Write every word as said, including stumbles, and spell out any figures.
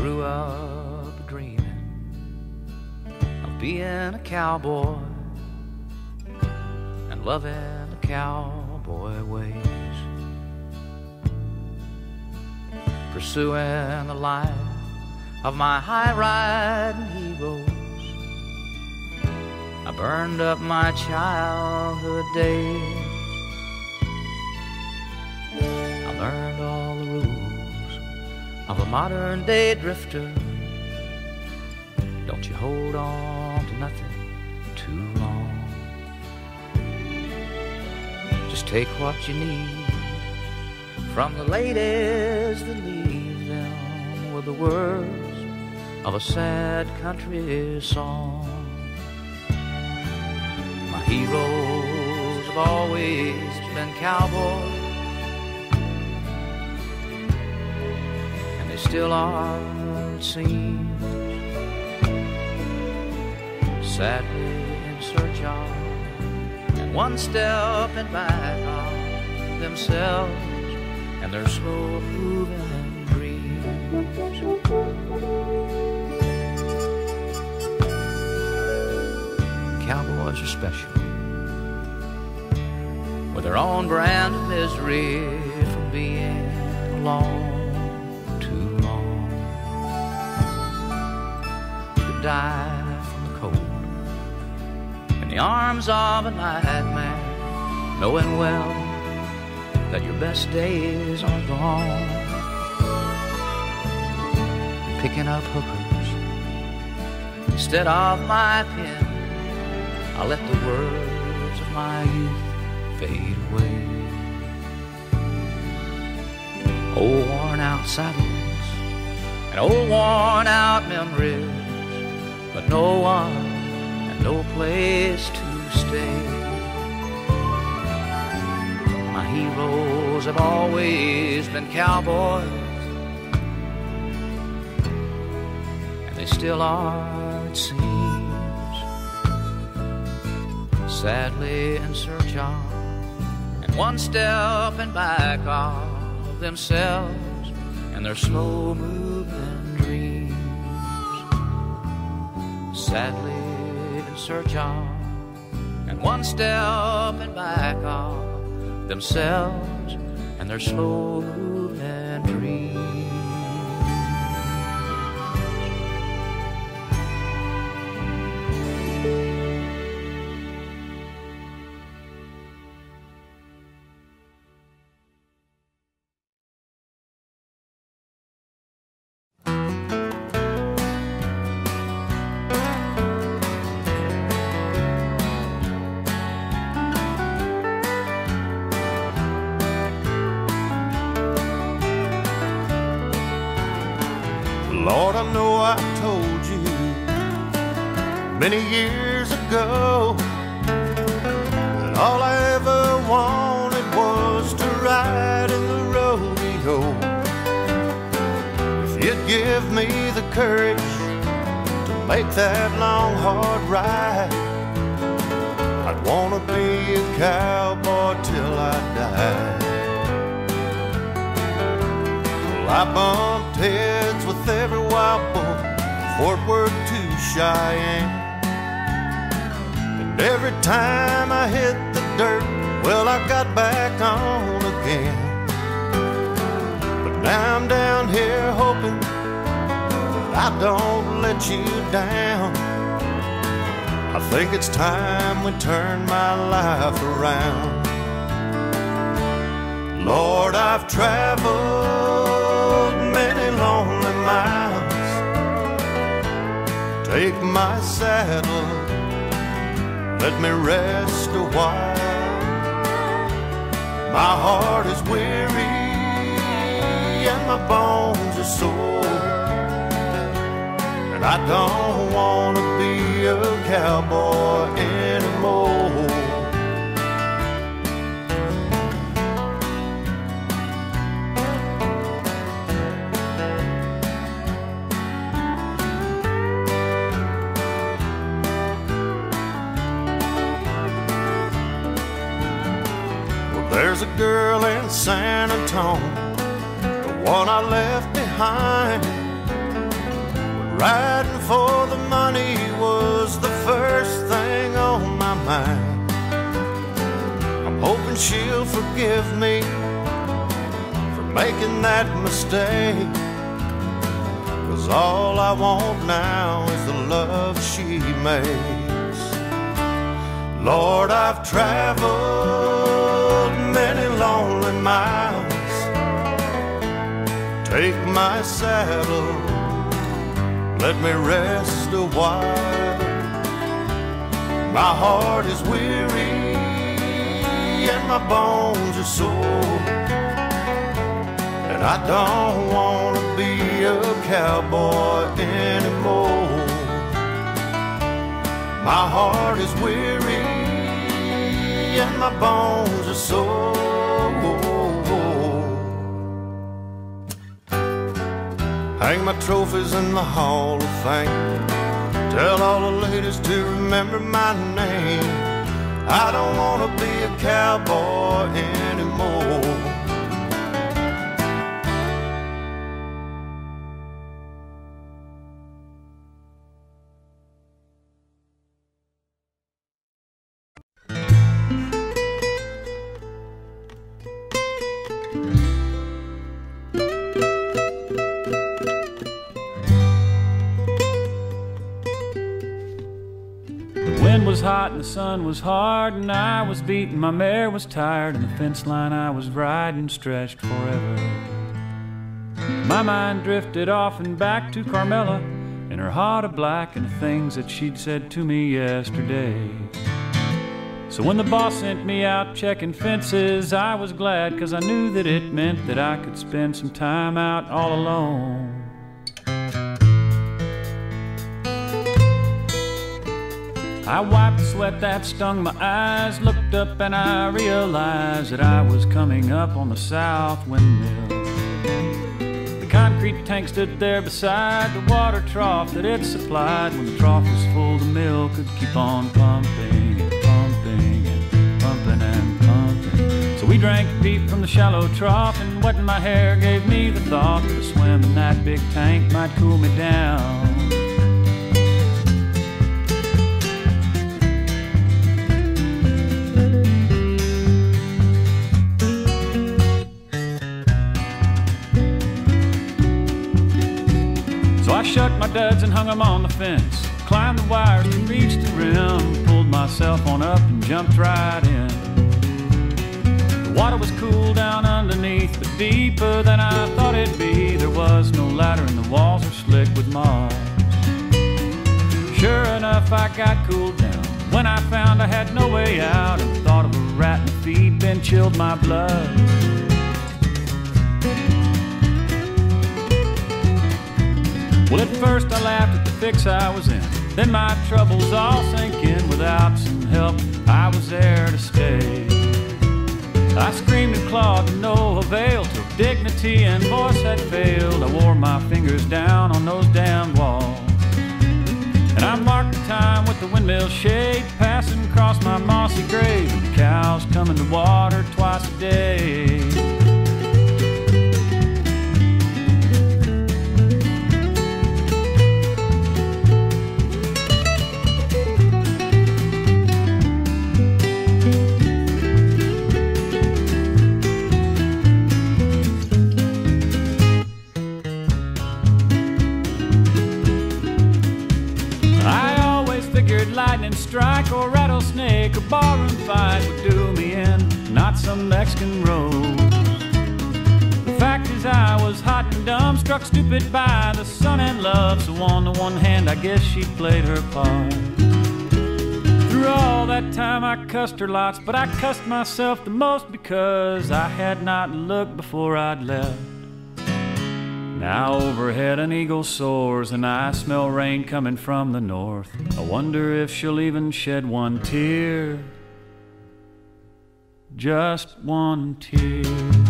grew up dreaming of being a cowboy and loving the cowboy ways, pursuing the life of my high-riding heroes. I burned up my childhood days. I learned all the rules of a modern-day drifter. Don't you hold on to nothing too long. Just take what you need from the ladies that leave them with the words of a sad country song. My heroes have always been cowboys, and they still are, it seems, sadly in search of and one step in back of themselves and their slow-moving dreams. Cowboys are special, with their own brand of misery from being alone too long. You could die from the cold in the arms of a nightmare, knowing well that your best days are gone. Picking up hookers instead of my pen, I let the words of my youth fade away. Old worn out saddles and old worn out memories, but no one and no place to stay. My heroes have always been cowboys, and they still are, it seems, sadly in search of and one step in back of themselves and their slow-moving dreams. Sadly in search of and one step in back of themselves and their slow-moving dreams. Lord, I know I told you many years ago that all I ever wanted was to ride in the rodeo. If you'd give me the courage to make that long, hard ride, I'd want to be a cowboy till I died. Well, I bumped heads with every wild bull from Fort Worth to Cheyenne, and every time I hit the dirt, well, I got back on again. But now I'm down here hoping that I don't let you down. I think it's time we turn my life around. Lord, I've traveled many lonely miles. Take my saddle, let me rest a while. My heart is weary and my bones are sore, and I don't want to be a cowboy anymore. There's a girl in San Antonio, the one I left behind. riding for the money was the first thing on my mind. I'm hoping she'll forgive me for making that mistake, 'cause all I want now is the love she makes. Lord, I've traveled many lonely miles. Take my saddle, let me rest a while. My heart is weary and my bones are sore, and I don't want to be a cowboy anymore. My heart is weary and my bones are sore. Hang my trophies in the Hall of Fame. Tell all the ladies to remember my name. I don't want to be a cowboy anymore. The wind was hot and the sun was hard, and I was beaten, my mare was tired, and the fence line I was riding stretched forever. My mind drifted off and back to Carmela, in her heart of black, and the things that she'd said to me yesterday. So when the boss sent me out checking fences, I was glad, 'cause I knew that it meant that I could spend some time out all alone. I wiped the sweat that stung my eyes, looked up and I realized that I was coming up on the south windmill. The concrete tank stood there beside the water trough that it supplied. When the trough was full, the mill could keep on pumping and pumping and pumping and pumping. So we drank deep from the shallow trough, and wetting my hair gave me the thought that a swim in that big tank might cool me down. I shut my duds and hung them on the fence, climbed the wires and reached the rim, pulled myself on up and jumped right in. The water was cool down underneath, but deeper than I thought it'd be. There was no ladder and the walls were slick with moss. Sure enough, I got cooled down when I found I had no way out, and the thought of a rat in the feed bin chilled my blood. Well, at first I laughed at the fix I was in, then my troubles all sank in. Without some help, I was there to stay. I screamed and clawed to no avail, till dignity and voice had failed. I wore my fingers down on those damned walls, and I marked the time with the windmill shade passing across my mossy grave, and the cows coming to water twice a day. Lightning strike or rattlesnake or barroom fight would do me in, not some Mexican rose. The fact is I was hot and dumb, struck stupid by the sun and love. So on the one hand, I guess she played her part. Through all that time I cussed her lots, but I cussed myself the most because I had not looked before I'd left. Now overhead an eagle soars, and I smell rain coming from the north. I wonder if she'll even shed one tear, just one tear.